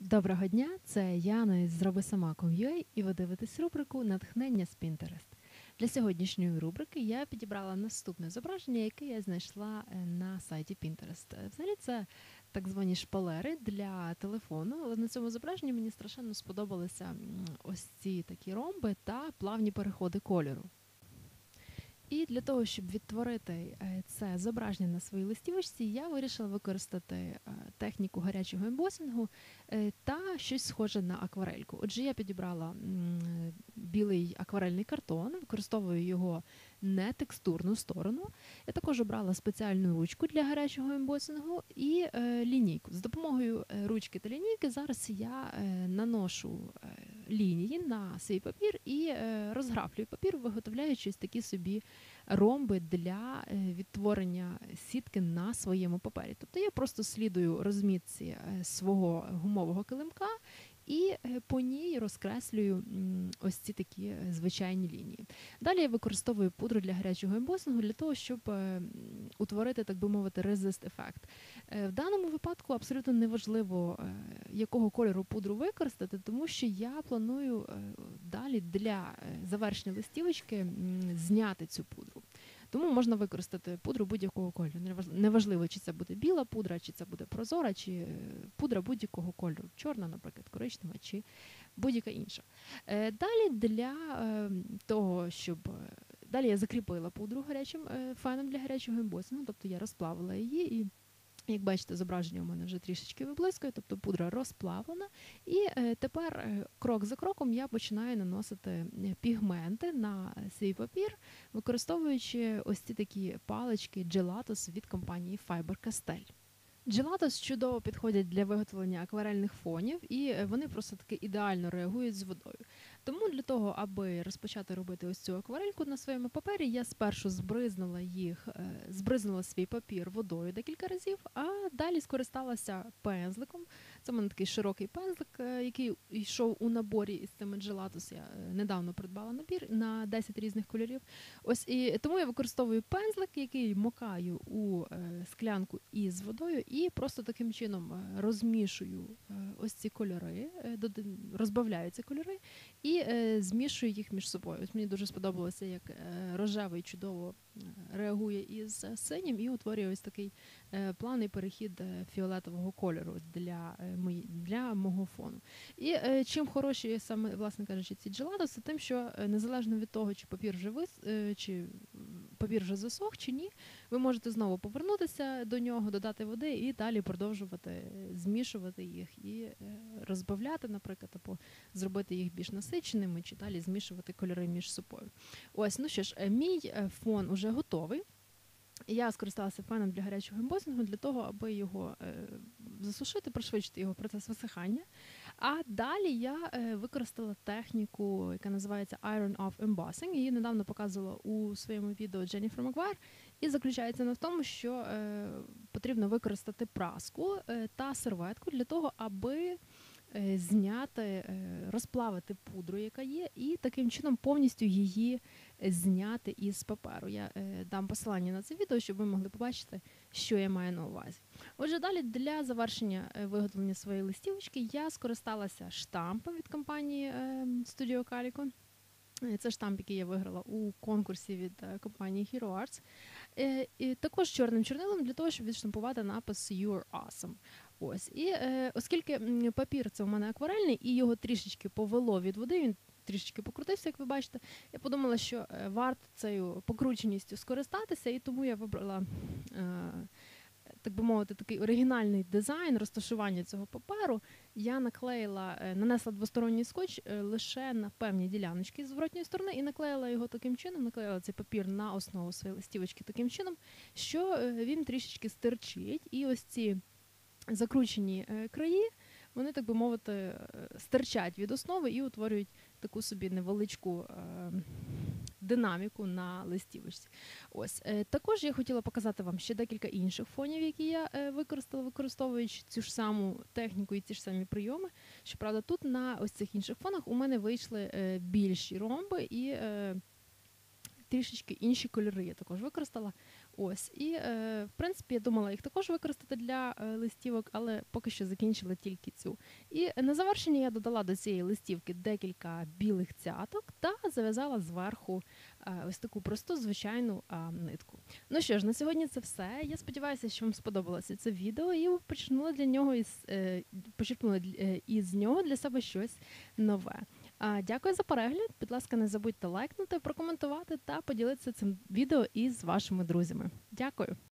Доброго дня, це Яна з robisama.com.ua і ви дивитесь рубрику «Натхнення з Pinterest». Для сьогоднішньої рубрики я підібрала наступне зображення, яке я знайшла на сайті Pinterest. Взагалі це так звані шпалери для телефону, але на цьому зображенні мені страшенно сподобалися ось ці такі ромби та плавні переходи кольору. І для того, щоб відтворити це зображення на своїй листівочці, я вирішила використати техніку гарячого ембосингу та щось схоже на акварельку. Отже, я підібрала білий акварельний картон, використовую його не текстурну сторону. Я також обрала спеціальну ручку для гарячого ембосингу і лінійку. З допомогою ручки та лінійки зараз я наношу лінії на свій папір і розграфлюю папір, виготовляючи ось такі собі ромби для відтворення сітки на своєму папері. Тобто я просто слідую розмітці свого гумового килимка і по ній розкреслюю ось ці такі звичайні лінії. Далі я використовую пудру для гарячого ембосингу для того, щоб утворити, так би мовити, резист-ефект. В даному випадку абсолютно неважливо, якого кольору пудру використати, тому що я планую далі для завершення листівочки зняти цю пудру. Тому можна використати пудру будь-якого кольору. Неважливо, чи це буде біла пудра, чи це буде прозора, чи пудра будь-якого кольору. Чорна, наприклад, коричнева, чи будь-яка інша. Далі для того, щоб... Далі я закріпила пудру гарячим феном для гарячого ембосингу, тобто я розплавила її і, як бачите, зображення у мене вже трішечки виблискує, тобто пудра розплавлена. І тепер крок за кроком я починаю наносити пігменти на свій папір, використовуючи ось ці такі палички Gelatos від компанії Faber-Castell. Gelatos чудово підходять для виготовлення акварельних фонів, і вони просто таки ідеально реагують з водою. Тому для того, аби розпочати робити ось цю акварельку на своєму папері, я спершу збризнула свій папір водою декілька разів, а далі скористалася пензликом. Це в мене такий широкий пензлик, який йшов у наборі із цими Gelatos. Я недавно придбала набір на 10 різних кольорів. Ось і тому я використовую пензлик, який макаю у склянку із водою і просто таким чином розмішую ось ці кольори, розбавляю ці кольори і змішую їх між собою. Ось мені дуже сподобалося, як рожевий чудово реагує із синім і утворює ось такий плавний перехід фіолетового кольору для мого фону. І чим хороші саме, власне кажучи, ці Gelatos, це тим, що незалежно від того, чи папір вже засох чи ні, ви можете знову повернутися до нього, додати води і далі продовжувати змішувати їх і розбавляти, наприклад, або зробити їх більш насиченими, чи далі змішувати кольори між собою. Ось, ну що ж, мій фон уже готовий. Я скористалася феном для гарячого ембосингу для того, аби його засушити, пришвидшити його процес висихання. А далі я використала техніку, яка називається Iron Off Embossing. Її недавно показувала у своєму відео Дженніфер Макгуайр. І заключається вона в тому, що потрібно використати праску та серветку для того, аби зняти, розплавити пудру, яка є, і таким чином повністю її зняти із паперу. Я дам посилання на це відео, щоб ви могли побачити, що я маю на увазі. Отже, далі для завершення виготовлення своєї листівочки я скористалася штампом від компанії Studio Calico. Це штамп, який я виграла у конкурсі від компанії Hero Arts. І також чорним чорнилом для того, щоб відштампувати напис You're Awesome. Ось. І оскільки папір це у мене акварельний, і його трішечки повело від води, він трішечки покрутився, як ви бачите, я подумала, що варто цією покрученістю скористатися, і тому я вибрала, так би мовити, такий оригінальний дизайн розташування цього паперу. Я нанесла двосторонній скотч лише на певні діляночки з зворотньої сторони і наклеїла його таким чином, наклеїла цей папір на основу своєї листівочки таким чином, що він трішечки стирчить, і ось ці закручені краї, вони, так би мовити, стирчать від основи і утворюють таку собі невеличку динаміку на листівочці. Ось. Також я хотіла показати вам ще декілька інших фонів, які я використала, використовуючи цю ж саму техніку і ці ж самі прийоми. Щоправда, тут на ось цих інших фонах у мене вийшли більші ромби і трішечки інші кольори я також використала. Ось, і, в принципі, я думала їх також використати для листівок, але поки що закінчила тільки цю. І на завершення я додала до цієї листівки декілька білих цяток та зав'язала зверху ось таку просту звичайну нитку. Ну що ж, на сьогодні це все. Я сподіваюся, що вам сподобалося це відео, і ви почерпнули із нього для себе щось нове. Дякую за перегляд. Будь ласка, не забудьте лайкнути, прокоментувати та поділитися цим відео із вашими друзями. Дякую!